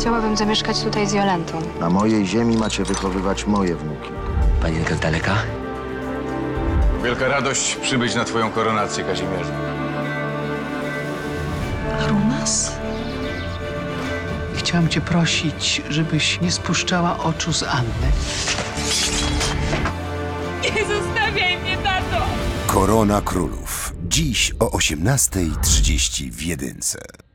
Chciałabym zamieszkać tutaj z Jolentą. Na mojej ziemi macie wychowywać moje wnuki. Panienka z daleka? Wielka radość przybyć na twoją koronację, Kazimierzu. Runas? Chciałam cię prosić, żebyś nie spuszczała oczu z Anny. Nie zostawiaj mnie, tato! Korona Królów. Dziś o 18:30 w Jedynce.